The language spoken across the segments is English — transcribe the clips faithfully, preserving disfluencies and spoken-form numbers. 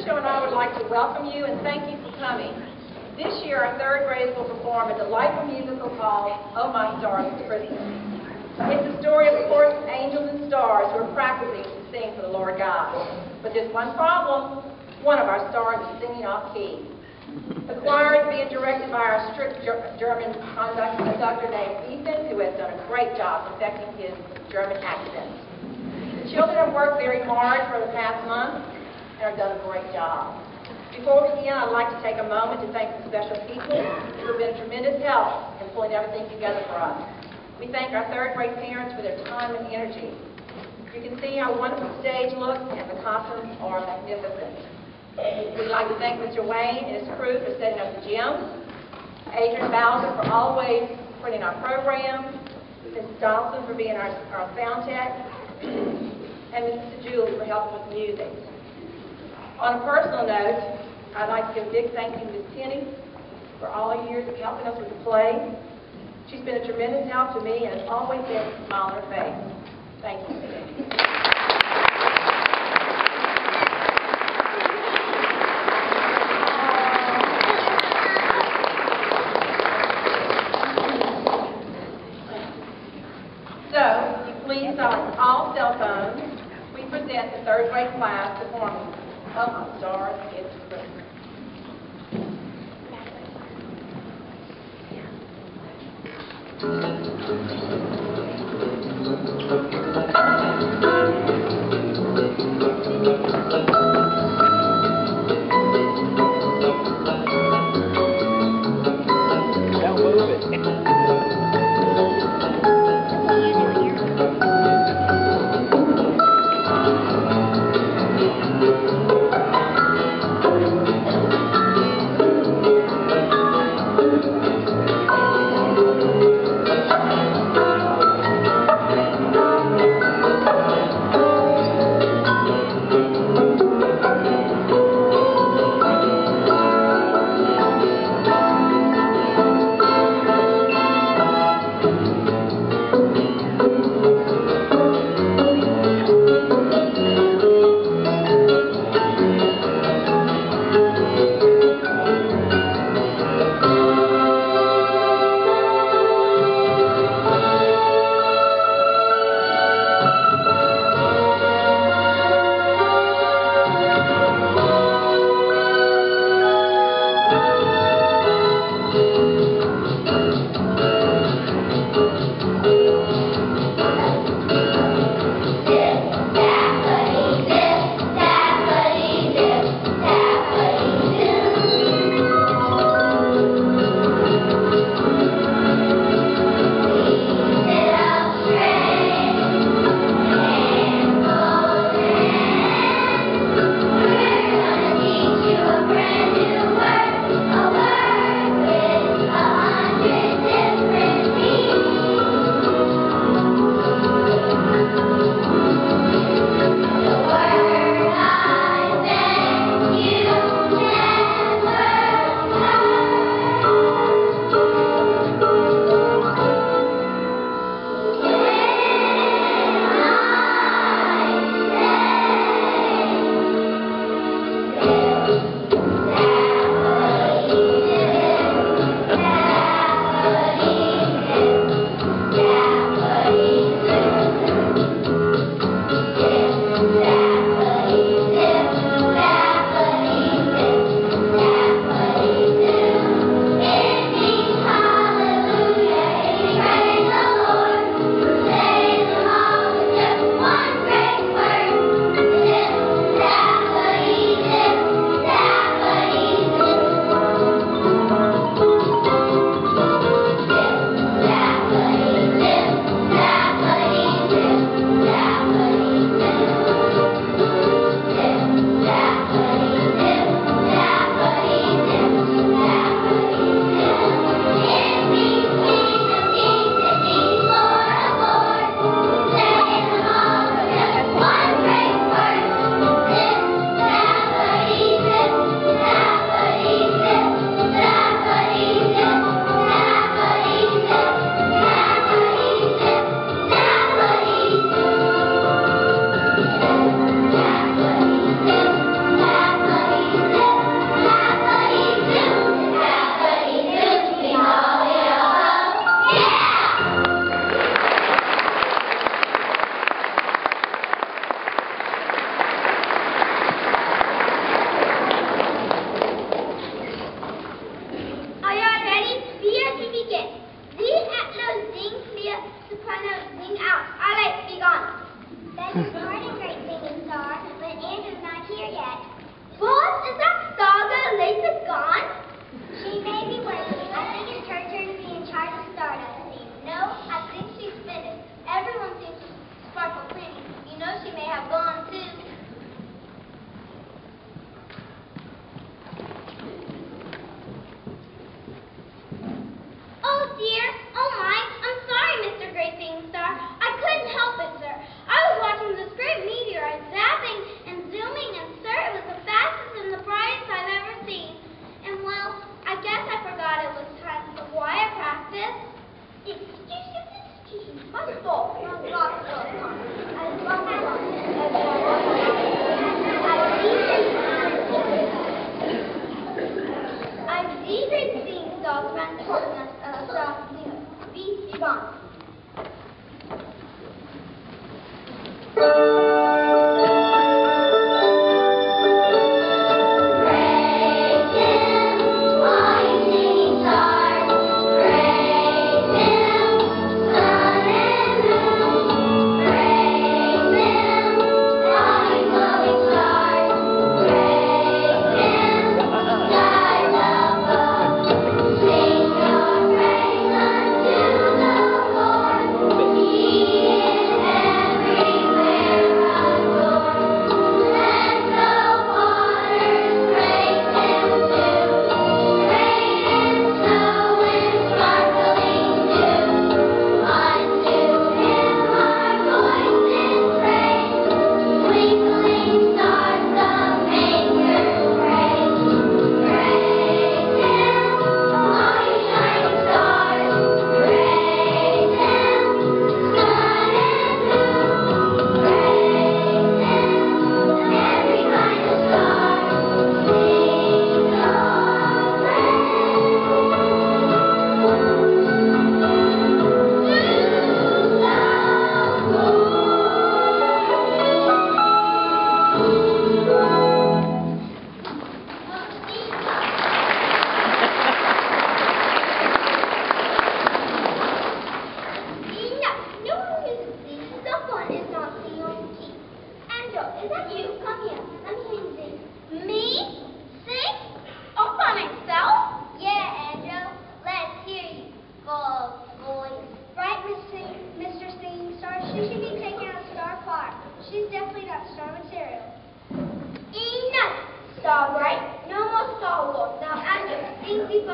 Tricia and I would like to welcome you and thank you for coming. This year, our third graders will perform a delightful musical called Oh My Stars It's Christmas. It's the story of, of course, angels and stars who are practicing to sing for the Lord God. But there's one problem. One of our stars is singing off key. The choir is being directed by our strict German conduct, conductor named Ethan, who has done a great job perfecting his German accent. The children have worked very hard for the past month and have done a great job. Before we begin, I'd like to take a moment to thank the special people who have been a tremendous help in pulling everything together for us. We thank our third grade parents for their time and energy. You can see how wonderful the stage looks and the costumes are magnificent. We'd like to thank Mister Wayne and his crew for setting up the gym, Adrian Bowser for always putting our program, Missus Donaldson for being our, our sound tech, and Missus Julie for helping with music. On a personal note, I'd like to give a big thank you to Miz Penny for all the years of helping us with the play. She's been a tremendous help to me and has always been a smile on her face. Thank you, Penny. So, if you please silence all cell phones, we present the third grade class performing Oh My Stars It's Christmas. Don't move it.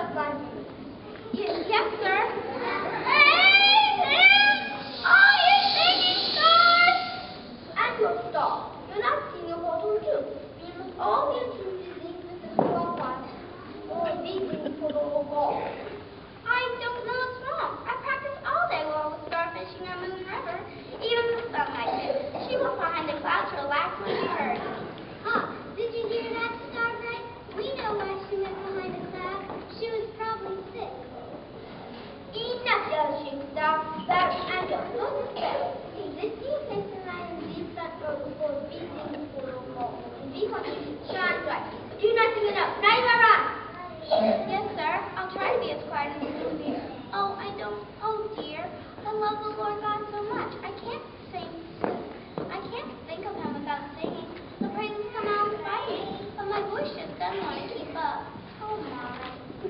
just five minutes. Yes, yes, sir. Hey, Sam! Are you singing stars? And your star. You're not singing a bottle too. You must all be tuned to sing with the strong one. Or beating for the whole ball. I don't know what's wrong. I practice all day long with starfishing on Moon River. Even the sun likes it. She was behind the clouds to relax when she heard. Huh, did you hear that, Starbright? We know why she went behind the cloud. She was probably sick. Enough, young shooting star. That and your own spell. See, this year takes the line and these front row before beating for the wall. And be confident, shine bright. But do not sing it up. Now you are on. Yes, sir. I'll try to be as quiet as you can be. Oh, I don't. Oh, dear. I love the Lord God so much. I can't sing. I can't think of him without singing. The praises come out in spite of me, but my voice just doesn't want to keep up. Oh, my.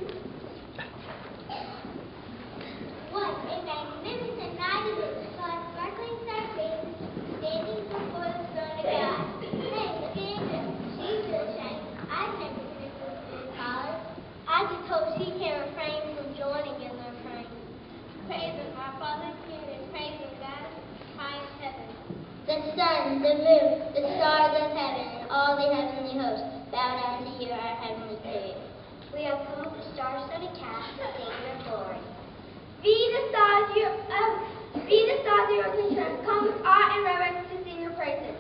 What a magnificent night it is. Sun sparkling starface, standing before the throne of God. Hey, Gabriel, she's really shining. I've never seen her so good colors. I just hope she can't refrain from joining in their praise. Praising my Father, and praising God, high in heaven. The sun, the moon, the stars of heaven, and all the heavenly hosts bow down to hear our heavenly praise. We have come with the star-studded cast to sing your glory. Be the stars, you, um, be the stars of your concern. Come with awe and reverence to sing your praises.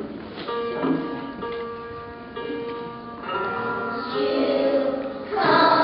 Come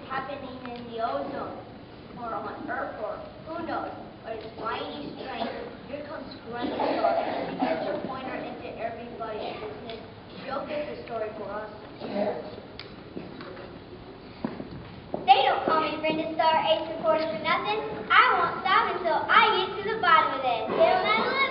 happening in the ozone, or on Earth, or who knows, but it's mighty strange. Here comes Grandma Star, and she gets her pointer into everybody's business. She'll get the story for us. They don't call me Brenda Star Ace Reporter for nothing. I won't stop until I get to the bottom of this. Little by little.